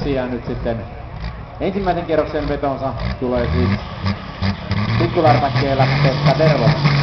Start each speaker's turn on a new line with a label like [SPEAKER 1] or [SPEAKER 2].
[SPEAKER 1] Messi ja nyt sitten ensimmäisen kierroksen vetonsa tulee siis pikkularpakkeella Pekka Tervo.